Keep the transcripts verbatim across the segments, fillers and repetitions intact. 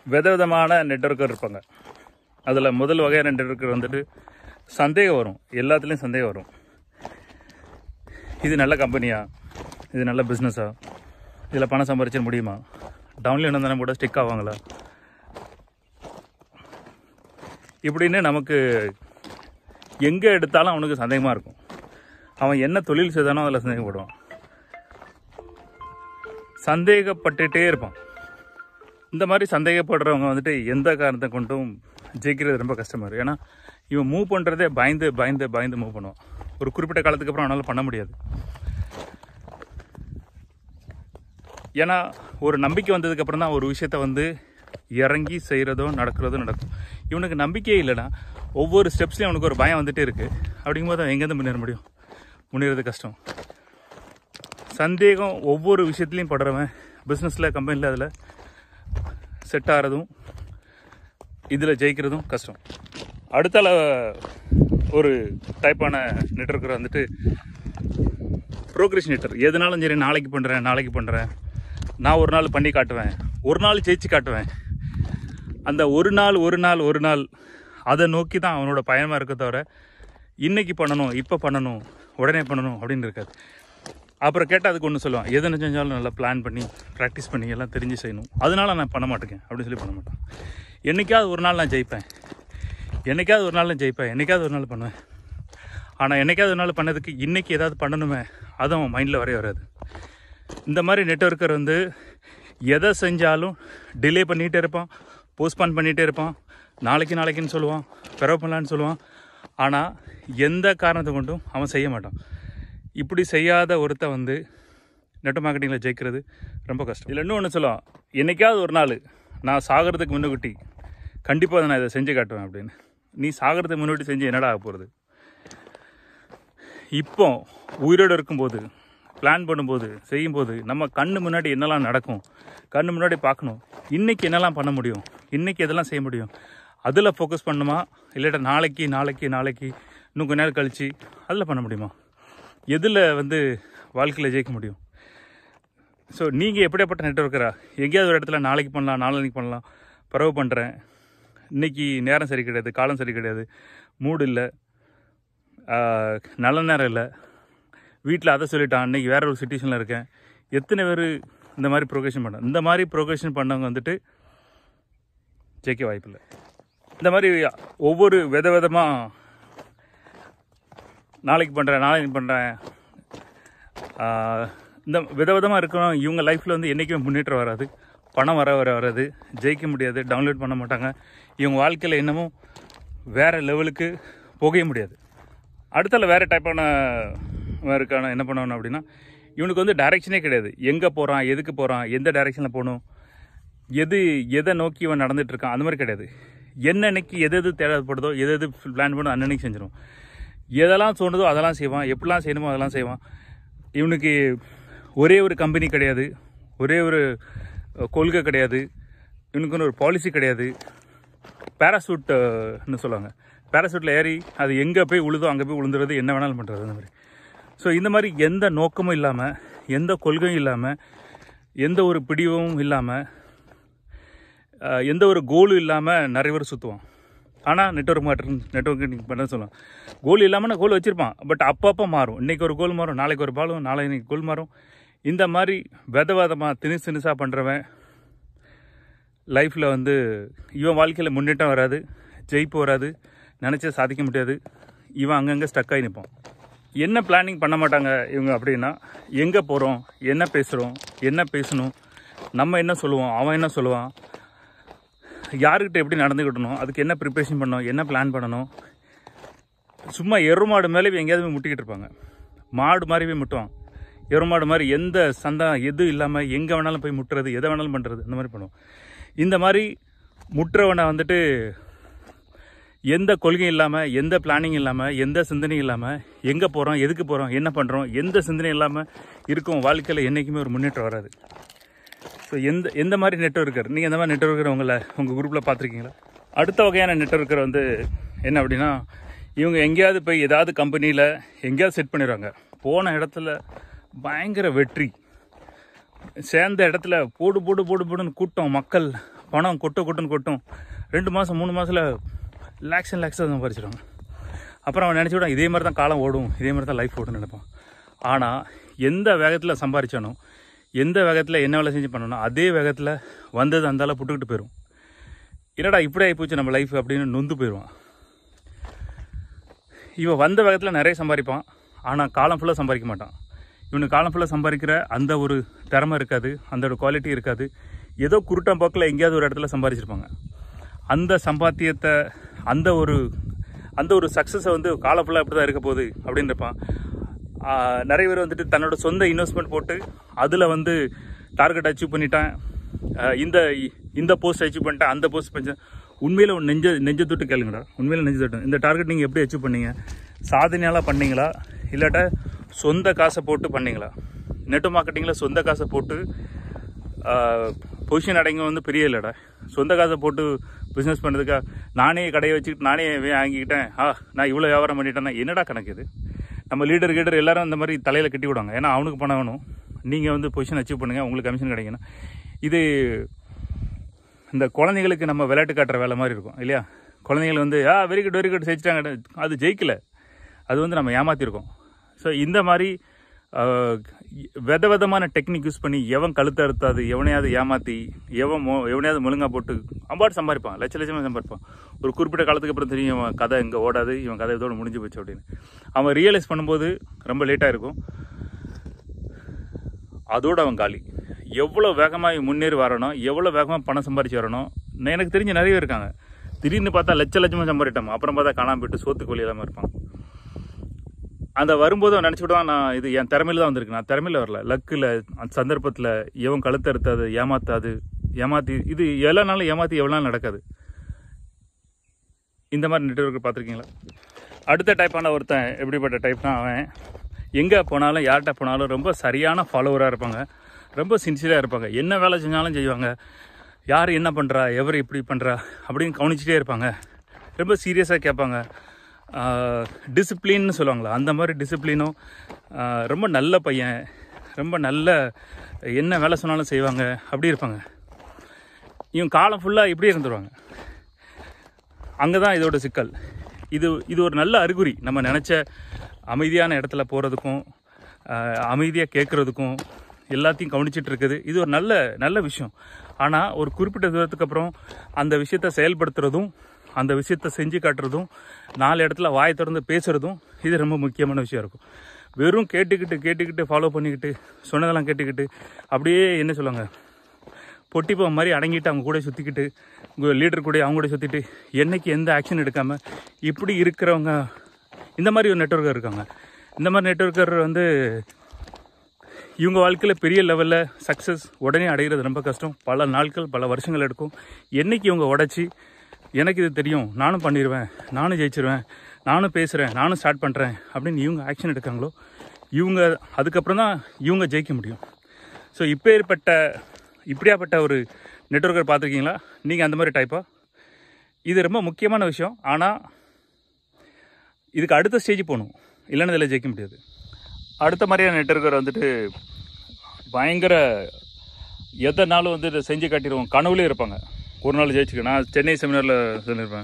விதவிதமான நெட்வொர்க்கர் இருப்பாங்க. அதில் முதல் வகையான நெட்வொர்க்கர் வந்துட்டு சந்தேகம் வரும், எல்லாத்துலேயும் சந்தேகம் வரும். இது நல்ல கம்பெனியா, இது நல்ல பிஸ்னஸா, இதில் பணம் சம்பாதிச்சிட முடியுமா, டவுன்லைன் வந்தாலும் கூட ஸ்டிக் ஆவாங்களா, இப்படின்னு நமக்கு எங்கே எடுத்தாலும் அவனுக்கு சந்தேகமாக இருக்கும். அவன் என்ன தொழில் செய்தானோ அதில் சந்தேகப்படுவான், சந்தேகப்பட்டுகிட்டே இருப்பான். இந்த மாதிரி சந்தேகப்படுறவங்க வந்துட்டு எந்த காரணத்தை கொண்டும் ஜெயிக்கிறது ரொம்ப கஷ்டமாக இருக்கும். ஏன்னா இவன் மூவ் பண்ணுறதே பயந்து பயந்து பயந்து மூவ் பண்ணுவான். ஒரு குறிப்பிட்ட காலத்துக்கு அப்புறம் அவனால் பண்ண முடியாது. ஏன்னா ஒரு நம்பிக்கை வந்ததுக்கப்புறம் தான் ஒரு விஷயத்த வந்து இறங்கி செய்கிறதோ நடக்கிறதோ நடக்கும். இவனுக்கு நம்பிக்கையே இல்லைன்னா ஒவ்வொரு ஸ்டெப்ஸ்லையும் அவனுக்கு ஒரு பயம் வந்துகிட்டே இருக்குது. அப்படிங்கும்போது அவன் எங்கேருந்து முன்னேற முடியும்? முன்னேறது கஷ்டம். சந்தேகம் ஒவ்வொரு விஷயத்துலையும் படுறவன் பிஸ்னஸில் கம்பெனியில் அதில் செட் ஆகிறதும் இதில் ஜெயிக்கிறதும் கஷ்டம். அடுத்தால ஒரு டைப்பான நெட்வொர்க்கர் வந்துட்டு ப்ரோக்ரஷினேட்டர். எதுனாலும் சரி, நாளைக்கு பண்ணுறேன் நாளைக்கு பண்ணுறேன், நான் ஒரு நாள் பண்ணி காட்டுவேன், ஒரு நாள் ஜெயிச்சு காட்டுவேன். அந்த ஒரு நாள் ஒரு நாள் ஒரு நாள் அதை நோக்கி தான் அவனோட பயணமாக இருக்க தவிர இன்றைக்கி பண்ணணும், இப்போ பண்ணணும், உடனே பண்ணணும் அப்படின்னு இருக்காது. அப்புறம் கேட்டால் அதுக்கு ஒன்று சொல்லுவான், எது செஞ்சாலும் நல்லா பிளான் பண்ணி ப்ராக்டிஸ் பண்ணி எல்லாம் தெரிஞ்சு செய்யணும், அதனால நான் பண்ண மாட்டேங்க அப்படின்னு சொல்லி பண்ண மாட்டான். என்றைக்காவது ஒரு நாள் நான் ஜெயிப்பேன், என்றைக்காவது ஒரு நாள் நான் ஜெயிப்பேன், என்றைக்காவது ஒரு நாள் பண்ணுவேன். ஆனால் என்றைக்காவது ஒரு நாள் பண்ணதுக்கு இன்றைக்கி ஏதாவது பண்ணணுமே, அது அவன் மைண்டில் வரைய வராது. இந்த மாதிரி நெட்வொர்க்கர் வந்து எதை செஞ்சாலும் டிலே பண்ணிகிட்டே இருப்பான், போஸ்ட்பான் பண்ணிகிட்டே இருப்பான், நாளைக்கு நாளைக்குன்னு சொல்லுவான், பிறகு பண்ணலான்னு சொல்லுவான். ஆனால் எந்த காரணத்தை கொண்டும் அவன் செய்ய மாட்டான். இப்படி செய்யாத ஒருத்த வந்து நெட் மார்க்கெட்டிங்கில் ஜெயிக்கிறது ரொம்ப கஷ்டம். இதில் இன்னும் ஒன்று சொல்லுவான், என்றைக்காவது ஒரு நாள் நான் சாகிறதுக்கு முன்னுக்குட்டி கண்டிப்பாக நான் இதை செஞ்சு காட்டுவேன் அப்படின்னு. நீ சாகிறதுக்கு முன்னாடி செஞ்சு என்னடா ஆக போகிறது? இப்போ உயிரோடு இருக்கும்போது, பிளான் பண்ணும்போது, செய்யும்போது நம்ம கண்ணு முன்னாடி என்னெல்லாம் நடக்கும், கண்ணு முன்னாடி பார்க்கணும். இன்றைக்கி என்னெல்லாம் பண்ண முடியும், இன்றைக்கி எதெல்லாம் செய்ய முடியும், அதில் ஃபோக்கஸ் பண்ணுமா, இல்லாட்டா நாளைக்கு நாளைக்கு நாளைக்கு இன்னும் கொஞ்ச நேரம் கழித்து அதில் பண்ண முடியுமா? எதில் வந்து வாழ்க்கையில் ஜெயிக்க முடியும்? ஸோ நீங்கள் எப்படியாப்பட்ட நெட்வொர்க்கரா? எங்கேயாவது ஒரு இடத்துல நாளைக்கு பண்ணலாம், நாளைக்கு பண்ணலாம், பரவு பண்ணுறேன், இன்றைக்கி நேரம் சரி கிடையாது, காலம் சரி கிடையாது, மூடு இல்லை, நல்ல நேரம் இல்லை, வீட்டில் அதை சொல்லிட்டான், இன்றைக்கி வேறு ஒரு சிச்சுவேஷனில் இருக்கேன். எத்தனை பேர் இந்த மாதிரி ப்ரோக்ரஷன் பண்ண இந்த மாதிரி ப்ரோக்ரஷன் பண்ணவங்க வந்துட்டு ஜெயிக்க வாய்ப்பில்லை. இந்த மாதிரி ஒவ்வொரு வித விதமாக நாளைக்கு பண்ணுறேன் நாளைக்கு பண்ணுறேன் இந்த வித விதமாக இருக்கணும். இவங்க லைஃப்பில் வந்து என்றைக்குமே முன்னேற்றம் வராது, பணம் வர வர வராது, ஜெயிக்க முடியாது, டவுன்லோட் பண்ண மாட்டாங்க. இவங்க வாழ்க்கையில் இன்னமும் வேறு லெவலுக்கு போகவே முடியாது. அடுத்தால வேறு டைப்பான இருக்கான என்ன பண்ணணும் அப்படின்னா, இவனுக்கு வந்து டைரெக்ஷனே கிடையாது. எங்கே போகிறான், எதுக்கு போகிறான், எந்த டைரெக்ஷனில் போகணும், எது எதை நோக்கி இவன் நடந்துகிட்ருக்கான், அந்த மாதிரி கிடையாது. என்னன்னைக்கு எது எது தேவைப்படுதோ, எது எது பிளான் பண்ணோ அன்னன்னைக்கு செஞ்சிடும். எதெல்லாம் தோணுதோ அதெல்லாம் செய்வான், எப்படிலாம் செய்யணுமோ அதெல்லாம் செய்வான். இவனுக்கு ஒரே ஒரு கம்பெனி கிடையாது, ஒரே ஒரு கொள்கை கிடையாது, இவனுக்குன்னு ஒரு பாலிசி கிடையாது. பேராசூட்னு சொல்லுவாங்க, பேராசூட்டில் ஏறி அது எங்கே போய் உழுதோ அங்கே போய் உழுந்துறது, என்ன வேணாலும் பண்ணுறது அந்த மாதிரி. ஸோ இந்த மாதிரி எந்த நோக்கமும் இல்லாமல், எந்த கொள்கையும் இல்லாமல், எந்த ஒரு பிடிவும் இல்லாமல், எந்த ஒரு கோலும் இல்லாமல் நிறைய பேர் சுற்றுவான். ஆனால் நெட்வொர்க் மார்க்கெட்டிங் நெட்வொர்க்கிங் பண்ண சொல்லுவான். கோல் இல்லாமல் நான் கோல் வச்சுருப்பான், பட் அப்பப்போ மாறும். இன்றைக்கி ஒரு கோல் மாறும், நாளைக்கு ஒரு பாலும், நாளைக்கு கோல் மாறும். இந்த மாதிரி விதவிதமாக திணிசு திணிசாக பண்ணுறவன் லைஃப்பில் வந்து இவன் வாழ்க்கையில் முன்னேற்றம் வராது, ஜெயிப்பு வராது, நினச்சா சாதிக்க முடியாது. இவன் அங்கங்கே ஸ்டக்காகி நிற்பான். என்ன பிளானிங் பண்ண மாட்டாங்க இவங்க அப்படின்னா, எங்கே போகிறோம், என்ன பேசுகிறோம், என்ன பேசணும், நம்ம என்ன சொல்லுவோம், அவன் என்ன சொல்லுவான், யாருக்கிட்ட எப்படி நடந்துக்கிட்டணும், அதுக்கு என்ன ப்ரிப்ரேஷன் பண்ணணும், என்ன பிளான் பண்ணணும். சும்மா எருமாடு மேலே எங்கேயாவது போய் முட்டிக்கிட்டு இருப்பாங்க. மாடு மாதிரி போய் முட்டுவான், எருமாடு மாதிரி எந்த சந்தா எது இல்லாமல் எங்கே வேணாலும் போய் முட்டுறது, எதை வேணாலும் பண்ணுறது, இந்த மாதிரி பண்ணுவோம். இந்த மாதிரி முட்டுறவனை வந்துட்டு எந்த கொள்கையும் இல்லாமல், எந்த பிளானிங் இல்லாமல், எந்த சிந்தனையும் இல்லாமல், எங்கே போகிறோம், எதுக்கு போகிறோம், என்ன பண்ணுறோம், எந்த சிந்தனையும் இல்லாமல் இருக்கும் வாழ்க்கையில் என்றைக்குமே ஒரு முன்னேற்றம் வராது. ஸோ எந்த எந்த மாதிரி நெட்வொர்க்கர் நீங்கள் எந்த மாதிரி நெட்வொர்க்கர் உங்களை உங்கள் குரூப்பில் பார்த்துருக்கீங்களா? அடுத்த வகையான நெட்வொர்க்கர் வந்து என்ன அப்படின்னா, இவங்க எங்கேயாவது போய் ஏதாவது கம்பெனியில் எங்கேயாவது செட் பண்ணிடுவாங்க. போன இடத்துல பயங்கர வெற்றி, சேர்ந்த இடத்துல போடு போடு போடு போடுன்னு கூட்டம், மக்கள் பணம் கொட்டும் கொட்டுன்னு கொட்டும். ரெண்டு மாதம் மூணு மாதத்தில் லேக்ஸ் அண்ட் லேக்ஸாக சம்பாரிச்சிடுவாங்க. அப்புறம் அவன் நினச்சி விட இதே மாதிரி தான் காலம் ஓடும், இதே மாதிரி தான் லைஃப் ஓடுன்னு நினைப்பான். ஆனால் எந்த வேகத்தில் சம்பாரிச்சானோ, எந்த வேகத்தில் என்ன வேலை செஞ்சு பண்ணணும், அதே வேகத்தில் வந்தது அந்தால புட்டுக்கிட்டு போயிடும். என்னடா இப்படி ஆகி போச்சு நம்ம லைஃப் அப்படின்னு நொந்து போயிடுவான். இவன் வந்த வேகத்தில் நிறைய சம்பாதிப்பான், ஆனால் காலம் ஃபுல்லாக சம்பாதிக்க மாட்டான். இவனுக்கு காலம் ஃபுல்லாக சம்பாதிக்கிற அந்த ஒரு திறமை இருக்காது, அந்த ஒரு குவாலிட்டி இருக்காது. ஏதோ குருட்டம் போக்கில் எங்கேயாவது ஒரு இடத்துல சம்பாதிச்சிருப்பாங்க. அந்த சம்பாத்தியத்தை, அந்த ஒரு அந்த ஒரு சக்ஸஸை வந்து காலம் ஃபுல்லாக இப்படி தான் இருக்க போகுது அப்படின்னு இருப்பான். நிறைய பேர் வந்துட்டு தன்னோட சொந்த இன்வெஸ்ட்மெண்ட் போட்டு அதில் வந்து டார்கெட் அச்சீவ் பண்ணிட்டேன், இந்த இந்த போஸ்ட் அச்சீவ் பண்ணிட்டேன், அந்த போஸ்ட் பண்ணேன். உண்மையில் நெஞ்ச நெஞ்ச தொட்டு கேளுங்கடா, உண்மையில் நெஞ்ச தொட்டு இந்த டார்கெட் நீங்கள் எப்படி அச்சீவ் பண்ணீங்க? சாதனையால் பண்ணீங்களா, இல்லாட்ட சொந்த காசை போட்டு பண்ணீங்களா? நெட் மார்க்கெட்டிங்கில் சொந்த காசை போட்டு பொசிஷன் அடைங்க வந்து பெரிய இல்லைடா. சொந்த காசை போட்டு பிஸ்னஸ் பண்ணுறதுக்கா நானே கடையை வச்சுக்கிட்டு நானே வாங்கிக்கிட்டேன், ஆ நான் இவ்வளோ வியாபாரம் பண்ணிட்டேன்னா என்னடா கணக்கு இது? நம்ம லீடர் கீடர் எல்லாரும் இந்த மாதிரி தலையில் கட்டி விடுவாங்க. ஏன்னா அவனுக்கு பணம் வேணும், நீங்கள் வந்து பொசிஷன் அச்சீவ் பண்ணுங்கள், உங்களுக்கு கமிஷன் கிடைக்கணும். இது இந்த குழந்தைங்களுக்கு நம்ம விளையாட்டு காட்டுற வேலை மாதிரி இருக்கும் இல்லையா? குழந்தைகள் வந்து ஆ வெரி குட் வெரி குட் ஜெயிச்சிட்டாங்க, அது ஜெயிக்கலை, அது வந்து நம்ம ஏமாற்றிருக்கோம். ஸோ இந்த மாதிரி வித விதமான டெக்னிக் யூஸ் பண்ணி எவன் கழுத்தை அறுத்தாது, எவனையாவது ஏமாற்றி, எவன் மோ எவனையாவது முழுங்காக போட்டு அம்பாடு சம்பாதிப்பான், லட்ச லட்சமாக சம்பாதிப்பான். ஒரு குறிப்பிட்ட காலத்துக்கு அப்புறம் தெரியும் இவன் கதை இங்கே ஓடாது, இவன் கதை இதோடு முடிஞ்சு போச்சு அப்படின்னு. அவன் ரியலைஸ் பண்ணும்போது ரொம்ப லேட்டாக இருக்கும். அதோடு அவன் காலி. எவ்வளோ வேகமாக முன்னேறி வரணும், எவ்வளோ வேகமாக பணம் சம்பாரிச்சு வரணும். எனக்கு தெரிஞ்ச நிறைய இருக்காங்க, திடீர்னு பார்த்தா லட்ச லட்சமாக சம்பாதிட்டோம், அப்புறம் பார்த்தா காணாமல் போயிட்டு சோத்துக்கு வழி இல்லாமல் இருப்பான். அந்த வரும்போது அவன் நினச்சி விடுவான், நான் இது என் திறமையில தான் வந்திருக்கு, நான் திறமையில வரல, லக்கில் அந்த சந்தர்ப்பத்தில் எவன் கழுத்தை அறுத்தாது, ஏமாத்தாது, ஏமாற்றி இது எல்லா நாளும் ஏமாற்றி எவ்வளோ நாள் நடக்காது. இந்த மாதிரி நெட்வொர்க்கு பார்த்துருக்கீங்களா? அடுத்த டைப்பான ஒருத்தன் எப்படிப்பட்ட டைப்னா, அவன் எங்கே போனாலும் யார்கிட்ட போனாலும் ரொம்ப சரியான ஃபாலோவராக இருப்பாங்க, ரொம்ப சின்சியராக இருப்பாங்க, என்ன வேலை செஞ்சாலும் செய்வாங்க, யார் என்ன பண்ணுறா, எவர் இப்படி பண்ணுறா அப்படின்னு கவனிச்சிட்டே இருப்பாங்க, ரொம்ப சீரியஸாக கேட்பாங்க. டிசிப்ளின்னு சொல்லுவாங்களா, அந்த மாதிரி டிசிப்ளினும், ரொம்ப நல்ல பையன், ரொம்ப நல்ல என்ன வேலை சொன்னாலும் செய்வாங்க, அப்படி இருப்பாங்க. இவங்க காலம் ஃபுல்லாக இப்படி இருந்துருவாங்க. அங்கே தான் இதோட சிக்கல். இது இது ஒரு நல்ல அறிகுறி. நம்ம நினச்ச அமைதியான இடத்துல போகிறதுக்கும், அமைதியாக கேட்குறதுக்கும், எல்லாத்தையும் கவனிச்சிட்டு இருக்குது, இது ஒரு நல்ல நல்ல விஷயம். ஆனால் ஒரு குறிப்பிட்ட தூரத்துக்கு அப்புறம் அந்த விஷயத்தை செயல்படுத்துறதும், அந்த விஷயத்தை செஞ்சு காட்டுறதும், நாலு இடத்துல வாயை திறந்து பேசுகிறதும், இது ரொம்ப முக்கியமான விஷயம் இருக்கும். வெறும் கேட்டுக்கிட்டு கேட்டுக்கிட்டு ஃபாலோ பண்ணிக்கிட்டு சொன்னதெல்லாம் கேட்டுக்கிட்டு அப்படியே என்ன சொல்லுவாங்க, பொட்டிப்போ மாதிரி அடங்கிட்டு அவங்க கூட சுற்றிக்கிட்டு, உங்கள் லீடர் கூட அவங்க கூட சுற்றிட்டு என்றைக்கு எந்த ஆக்ஷன் எடுக்காமல் இப்படி இருக்கிறவங்க, இந்த மாதிரி ஒரு நெட்வொர்க்கர் இருக்காங்க. இந்த மாதிரி நெட்வொர்க்கர் வந்து இவங்க வாழ்க்கையில் பெரிய லெவலில் சக்ஸஸ் உடனே அடைகிறது ரொம்ப கஷ்டம், பல நாட்கள் பல வருஷங்கள் எடுக்கும். என்றைக்கு இவங்க உடச்சி எனக்கு இது தெரியும், நானும் பண்ணிடுவேன், நானும் ஜெயிச்சிருவேன், நானும் பேசுகிறேன், நானும் ஸ்டார்ட் பண்ணுறேன் அப்படின்னு இவங்க ஆக்ஷன் எடுக்காங்களோ, இவங்க அதுக்கப்புறம் தான் இவங்க ஜெயிக்க முடியும். ஸோ இப்போ ஏற்பட்ட இப்படியாப்பட்ட ஒரு நெட்வொர்க்கர் பார்த்துருக்கீங்களா? நீங்கள் அந்த மாதிரி டைப்பா? இது ரொம்ப முக்கியமான விஷயம். ஆனால் இதுக்கு அடுத்த ஸ்டேஜ் போகணும், இல்லைன்னா இதில் ஜெயிக்க முடியாது. அடுத்த மாதிரியான நெட்வொர்க்கர் வந்துட்டு பயங்கர எதை நாளும் வந்து இதை செஞ்சு காட்டிடுவோம், கனவுலே இருப்பாங்க. ஒரு நாள் ஜெயிச்சுக்க, நான் சென்னை செமினாரில் சொல்லியிருப்பேன்,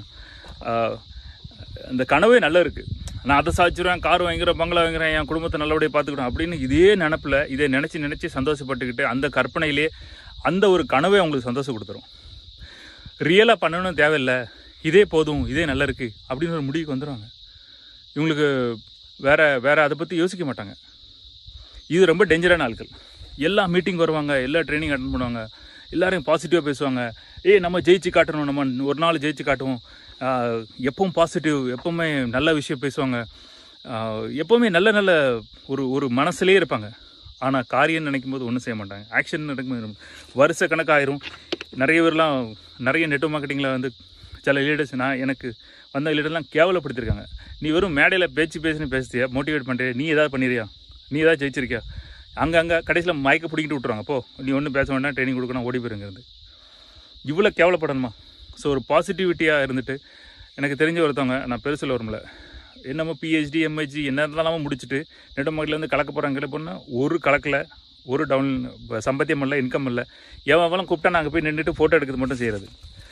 இந்த கனவே நல்லா இருக்குது, நான் அதை சாதிச்சிருவேன், கார் வாங்கிறேன், பங்களா வாங்கிறேன், என் குடும்பத்தை நல்லபடியாக பார்த்துக்கணும் அப்படின்னு இதே நினப்பில் இதை நினச்சி நினச்சி சந்தோஷப்பட்டுக்கிட்டு அந்த கற்பனையிலே அந்த ஒரு கனவே அவங்களுக்கு சந்தோஷம் கொடுத்துரும். ரியலாக பண்ணணும்னு தேவையில்லை, இதே போதும், இதே நல்லா இருக்குது அப்படின்னு ஒரு முடிவுக்கு வந்துடுவாங்க. இவங்களுக்கு வேறு வேறு அதை பற்றி யோசிக்க மாட்டாங்க. இது ரொம்ப டேஞ்சரான ஆட்கள். எல்லா மீட்டிங் வருவாங்க, எல்லா ட்ரைனிங் அட்டன் பண்ணுவாங்க, எல்லோரையும் பாசிட்டிவாக பேசுவாங்க. ஏய் நம்ம ஜெயிச்சு காட்டணும், நம்ம ஒரு நாள் ஜெயிச்சு காட்டுவோம், எப்பவும் பாசிட்டிவ், எப்போவுமே நல்ல விஷயம் பேசுவாங்க, எப்போவுமே நல்ல நல்ல ஒரு ஒரு மனசுலேயே இருப்பாங்க. ஆனால் காரியம் நினைக்கும் போது ஒன்றும் செய்ய மாட்டாங்க. ஆக்ஷன் நடக்கும்போது வருஷ கணக்காயிரும். நிறைய பேர்லாம் நிறைய நெட்வொர்க் மார்க்கெட்டிங்கில் வந்து சில லீடர்ஸ், நான் எனக்கு வந்த லீடர்லாம் கேவலப்படுத்திருக்காங்க. நீ வெறும் மேடையில் பேச்சு பேசுன்னு பேசுறியா, மோட்டிவேட் பண்ணுறியா, நீ ஏதாவது பண்ணிடுறியா, நீ ஏதாவது ஜெயிச்சிருக்கியா, அங்கே அங்கே கடைசியில் மயக்க பிடிக்கிட்டு விட்டுருவாங்க. போ நீ ஒன்றும் பேச வேண்டாம், ட்ரைனிங் கொடுக்கணும், ஓடி போயிருங்கிறது. இவ்வளோ கேவலப்படணுமா? ஸோ ஒரு பாசிட்டிவிட்டியாக இருந்துட்டு, எனக்கு தெரிஞ்ச ஒருத்தவங்க, நான் பெருசில் வரும்ல, என்னமோ பிஹெச்டி எம்ஹெச்டி என்ன இருந்தாலும் முடிச்சுட்டு நெட்வொர்க் மார்க்கெட்டில் வந்து கலக்க போகிறாங்க, போனால் ஒரு கலக்கில் ஒரு டவுன் சம்பத்தியம் இல்லை, இன்கம் இல்லை. எவன் கூப்பிட்டா நாங்கள் போய் நின்றுட்டு ஃபோட்டோ எடுக்கிறது மட்டும் செய்கிறது.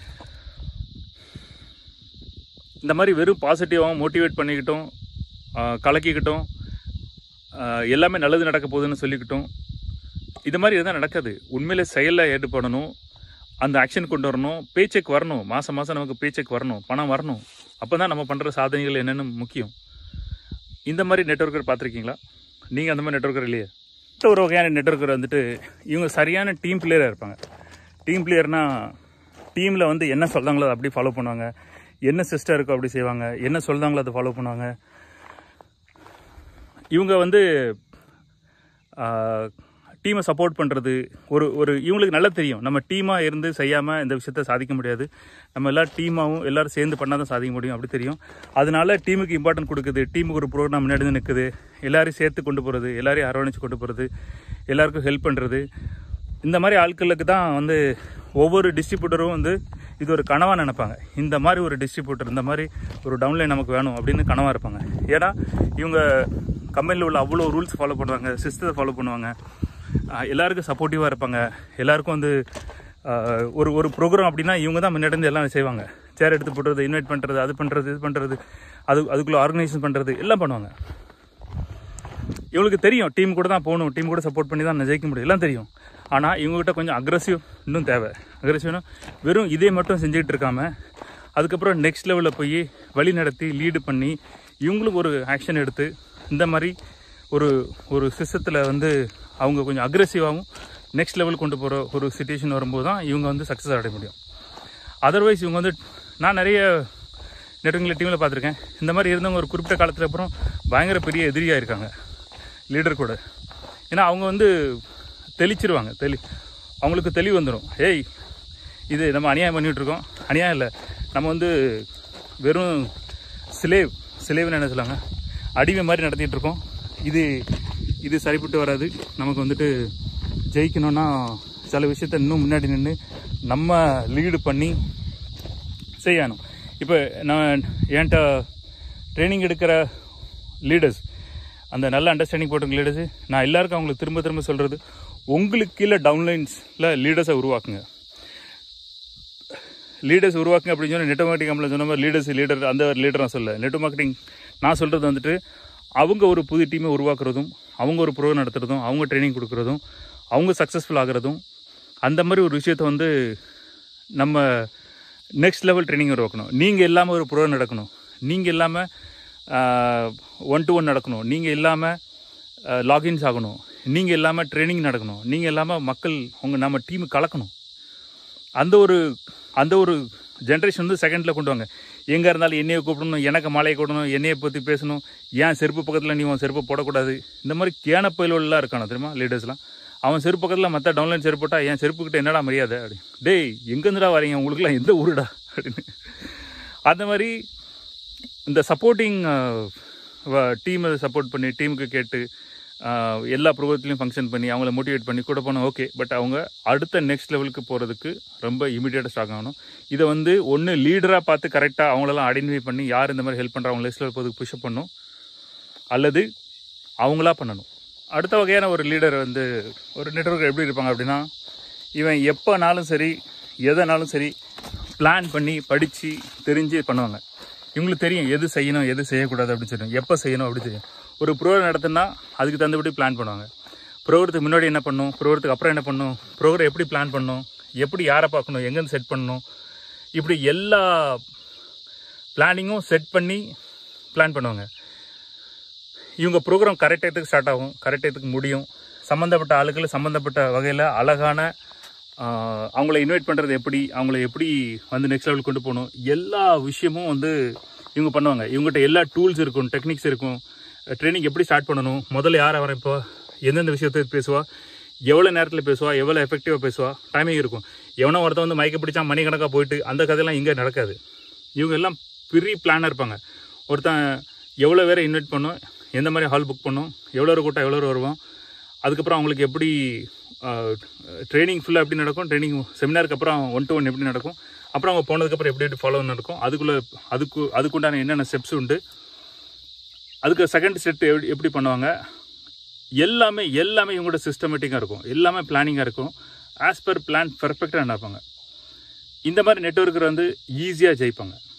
இந்த மாதிரி வெறும் பாசிட்டிவாகவும் மோட்டிவேட் பண்ணிக்கிட்டோம், கலக்கிக்கிட்டோம், எல்லாமே நல்லது நடக்க போகுதுன்னு சொல்லிக்கிட்டோம். இது மாதிரி எதுவும் நடக்காது. உண்மையிலே செயலில் ஈடுபடணும், அந்த ஆக்ஷன் கொண்டு வரணும், பேச்செக் வரணும், மாதம் மாதம் நமக்கு பேச்செக் வரணும், பணம் வரணும். அப்போ தான் நம்ம பண்ணுற சாதனைகள் என்னென்னு முக்கியம். இந்த மாதிரி நெட்வொர்க்கர் பார்த்துருக்கீங்களா? நீங்கள் அந்த மாதிரி நெட்வொர்க்கர் இல்லையே? ஒரு வகையான நெட்வொர்க்கர் வந்துட்டு இவங்க சரியான டீம் பிளேயராக இருப்பாங்க. டீம் பிளேயர்னால் டீமில் வந்து என்ன சொல்கிறாங்களோ அதை அப்படி ஃபாலோ பண்ணுவாங்க, என்ன சிஸ்டம் இருக்கோ அப்படி செய்வாங்க, என்ன சொல்கிறாங்களோ அதை ஃபாலோ பண்ணுவாங்க. இவங்க வந்து டீமை சப்போர்ட் பண்ணுறது ஒரு ஒரு இவங்களுக்கு நல்லா தெரியும், நம்ம டீமாக இருந்து செய்யாமல் இந்த விஷயத்த சாதிக்க முடியாது, நம்ம எல்லோரும் டீமாகவும் எல்லோரும் சேர்ந்து பண்ணால் தான் சாதிக்க முடியும் அப்படி தெரியும். அதனால டீமுக்கு இம்பார்ட்டன்ட் கொடுக்குது, டீமுக்கு ஒரு ப்ரோக்ராம் முன்னாடி வந்து நிற்குது, எல்லாரையும் சேர்த்து கொண்டு போகிறது, எல்லாரையும் அரவணைச்சு கொண்டு போகிறது, எல்லாருக்கும் ஹெல்ப் பண்ணுறது. இந்த மாதிரி ஆட்களுக்கு தான் வந்து ஒவ்வொரு டிஸ்ட்ரிபியூட்டரும் வந்து இது ஒரு கனவாக நினைப்பாங்க. இந்த மாதிரி ஒரு டிஸ்ட்ரிபியூட்டர், இந்த மாதிரி ஒரு டவுன்லைன் நமக்கு வேணும் அப்படின்னு கனவாக இருப்பாங்க. ஏன்னா இவங்க கம்பெனியில் உள்ள அவ்வளோ ரூல்ஸ் ஃபாலோ பண்ணுவாங்க, சிஸ்டத்தை ஃபாலோ பண்ணுவாங்க, எல்லாருக்கும் சப்போர்ட்டிவாக இருப்பாங்க. எல்லாருக்கும் வந்து ஒரு ஒரு ப்ரோக்ராம் அப்படின்னா இவங்க தான் முன்னாடி எல்லாம் செய்வாங்க. சேர் எடுத்து போடுறது, இன்வைட் பண்ணுறது, அது பண்ணுறது, இது பண்ணுறது, அது அதுக்குள்ளே ஆர்கனைசேஷன் பண்ணுறது எல்லாம் பண்ணுவாங்க. இவங்களுக்கு தெரியும் டீம் கூட தான் போகணும், டீம் கூட சப்போர்ட் பண்ணி தான் ஜெயிக்க முடியும், எல்லாம் தெரியும். ஆனால் இவங்ககிட்ட கொஞ்சம் அக்ரெசிவ் இன்னும் தேவை. அக்ரெசிவ்னா வெறும் இதே மட்டும் செஞ்சுக்கிட்டு இருக்காமல் அதுக்கப்புறம் நெக்ஸ்ட் லெவலில் போய் வழி நடத்தி லீடு பண்ணி இவங்களுக்கு ஒரு ஆக்ஷன் எடுத்து இந்த மாதிரி ஒரு ஒரு சிஸ்டத்தில் வந்து அவங்க கொஞ்சம் அக்ரெசிவாகவும் நெக்ஸ்ட் லெவல் கொண்டு போகிற ஒரு சிச்சுவேஷன் வரும்போது தான் இவங்க வந்து சக்ஸஸ் அடைய முடியும். அதர்வைஸ் இவங்க வந்து நான் நிறைய நெட்வொர்க்கில் டீமில் பார்த்துருக்கேன், இந்த மாதிரி இருந்தவங்க ஒரு குறிப்பிட்ட காலத்தில் அப்புறம் பயங்கர பெரிய எதிரியாக இருக்காங்க லீடர் கூட. ஏன்னா அவங்க வந்து தெளிச்சிருவாங்க, தெளி அவங்களுக்கு தெளிவு வந்துடும். ஏய் இது நம்ம அநியாயம் பண்ணிகிட்ருக்கோம், அநியாயம் இல்லை, நம்ம வந்து வெறும் சிலேவ் சிலேவ்னு என்ன சொல்லுவாங்க, அடிமை மாதிரி நடத்திட்டு இருக்கோம், இது இது சரிப்பட்டு வராது, நமக்கு வந்துட்டு ஜெயிக்கணும்னா சில விஷயத்த இன்னும் முன்னாடி நின்று நம்ம லீடு பண்ணி செய்யணும். இப்போ நான் என்கிட்ட ட்ரைனிங் எடுக்கிற லீடர்ஸ், அந்த நல்ல அண்டர்ஸ்டாண்டிங் போட்டுங்க லீடர்ஸு, நான் எல்லாருக்கும் அவங்களுக்கு திரும்ப திரும்ப சொல்கிறது, உங்களுக்கு கீழே டவுன்லைன்ஸில் லீடர்ஸை உருவாக்குங்க. லீடர்ஸ் உருவாக்குங்க அப்படின்னு சொன்னால் நெட் மார்க்கெட்டிங் கம்பெனியில் சொன்ன மாதிரி லீடர்ஸ் லீடர் அந்த லீடர் நான் சொல்ல. நெட் மார்க்கெட்டிங் நான் சொல்கிறது வந்துட்டு அவங்க ஒரு புது டீமை உருவாக்குறதும், அவங்க ஒரு ப்ரோக்ராம் நடத்துகிறதும், அவங்க ட்ரைனிங் கொடுக்குறதும், அவங்க சக்ஸஸ்ஃபுல் ஆகிறதும், அந்த மாதிரி ஒரு விஷயத்தை வந்து நம்ம நெக்ஸ்ட் லெவல் ட்ரைனிங் உருவாக்கணும். நீங்கள் இல்லாமல் ஒரு ப்ரோக்ராம் நடக்கணும், நீங்கள் இல்லாமல் ஒன் டு ஒன் நடக்கணும், நீங்கள் இல்லாமல் லாகின்ஸ் ஆகணும், நீங்கள் இல்லாமல் ட்ரைனிங் நடக்கணும், நீங்கள் இல்லாமல் மக்கள் உங்கள் நம்ம டீமு கலக்கணும். அந்த ஒரு அந்த ஒரு ஜென்ரேஷன் வந்து செகண்டில் கொண்டு வாங்க. எங்கே இருந்தாலும் என்னையை கூப்பிடணும், எனக்கு மாலையை கூடணும், என்னையை பற்றி பேசணும், ஏன் செருப்பு பக்கத்தில் நீ உன் செருப்பு போடக்கூடாது, இந்த மாதிரி கேன பயிலெலாம் இருக்கானோ தெரியுமா லீடர்ஸ்லாம். அவன் செருப்பு பக்கத்தில் மற்ற டவுன்லைன் செருப்பு போட்டால் என் செருப்புக்கிட்ட என்னடா மரியாதை அப்படி, டேய் எங்கேருந்துடா வரீங்க, உங்களுக்குலாம் எந்த ஊருடா அப்படின்னு. அந்த மாதிரி இந்த சப்போர்ட்டிங் டீமை சப்போர்ட் பண்ணி டீமுக்கு கேட்டு எல்லா ப்ரோக்ராம்லையும் ஃபங்க்ஷன் பண்ணி அவங்கள மோட்டிவேட் பண்ணி கூட போனால் ஓகே. பட் அவங்க அடுத்த நெக்ஸ்ட் லெவலுக்கு போகிறதுக்கு ரொம்ப இமீடியட்டாக ஸ்டார்ட் ஆகணும். இதை வந்து ஒன்று லீடராக பார்த்து கரெக்டாக அவங்களெல்லாம் ஐடென்டிஃபை பண்ணி யார் இந்த மாதிரி ஹெல்ப் பண்ணுறாங்க நெக்ஸ்ட் லெவல் போகிறதுக்கு புஷ்அப் பண்ணணும், அல்லது அவங்களா பண்ணணும். அடுத்த வகையான ஒரு லீடர் வந்து ஒரு நெட்வொர்க் எப்படி இருப்பாங்க அப்படின்னா, இவன் எப்போனாலும் சரி எதனாலும் சரி பிளான் பண்ணி படித்து தெரிஞ்சு பண்ணுவாங்க. இவங்களுக்கு தெரியும் எது செய்யணும் எது செய்யக்கூடாது அப்படின்னு சொல்லுவாங்க, எப்போ செய்யணும் அப்படி தெரியும். ஒரு ப்ரோக்ராம் நடத்துனா அதுக்கு தகுந்தபடி பிளான் பண்ணுவாங்க. ப்ரோக்ராத்துக்கு முன்னாடி என்ன பண்ணணும், ப்ரோக்ராத்துக்கு அப்புறம் என்ன பண்ணணும், ப்ரோக்ராம் எப்படி பிளான் பண்ணணும், எப்படி யாரை பார்க்கணும், எங்கேருந்து செட் பண்ணணும், இப்படி எல்லா பிளானிங்கும் செட் பண்ணி பிளான் பண்ணுவாங்க. இவங்க ப்ரோக்ராம் கரெக்ட் டயத்துக்கு ஸ்டார்ட் ஆகும், கரெக்ட் டயத்துக்கு முடியும். சம்மந்தப்பட்ட ஆளுகள் சம்மந்தப்பட்ட வகையில் அழகான அவங்கள இன்வைட் பண்ணுறது எப்படி, அவங்கள எப்படி வந்து நெக்ஸ்ட் லெவலுக்கு கொண்டு போகணும், எல்லா விஷயமும் வந்து இவங்க பண்ணுவாங்க. இவங்ககிட்ட எல்லா டூல்ஸ் இருக்கும், டெக்னிக்ஸ் இருக்கும். ட்ரைனிங் எப்படி ஸ்டார்ட் பண்ணணும், முதல்ல யார் ஆரம்பிப்பா, எந்தெந்த விஷயத்தை பேசுவா, எவ்வளோ நேரத்தில் பேசுவா, எவ்வளோ எஃபெக்டிவாக பேசுவா, டைமிங் இருக்கும். எவனோ ஒருத்தன் வந்து மயக்க பிடிச்சா மணிக்கணக்காக போயிட்டு அந்த கதையெல்லாம் இங்கே நடக்காது. இவங்க எல்லாம் பெரிய பிளானாக இருப்பாங்க. ஒருத்தன் எவ்வளோ பேரை இன்வைட் பண்ணணும், எந்த மாதிரி ஹால் புக் பண்ணணும், எவ்வளோ கூட்டம் எவ்வளோ வருவோம், அதுக்கப்புறம் அவங்களுக்கு எப்படி ட்ரைனிங் ஃபுல்லாக எப்படி நடக்கும், ட்ரைனிங் செமினாருக்கு அப்புறம் ஒன் டு ஒன் எப்படி நடக்கும், அப்புறம் அவங்க போனதுக்கப்புறம் எப்படி எப்படி ஃபாலோ நடக்கும், அதுக்குள்ளே அதுக்கு அதுக்குண்டான என்னென்ன ஸ்டெப்ஸ் உண்டு, அதுக்கு செகண்ட் ஸ்டெப் எப்படி எப்படி பண்ணுவாங்க, எல்லாமே எல்லாமே இவங்களோட சிஸ்டமேட்டிக்காக இருக்கும், எல்லாமே பிளானிங்காக இருக்கும், ஆஸ் பர் பிளான் பர்ஃபெக்டாக நடப்பாங்க. இந்த மாதிரி நெட்வொர்க்கர் வந்து ஈஸியாக ஜெயிப்பாங்க.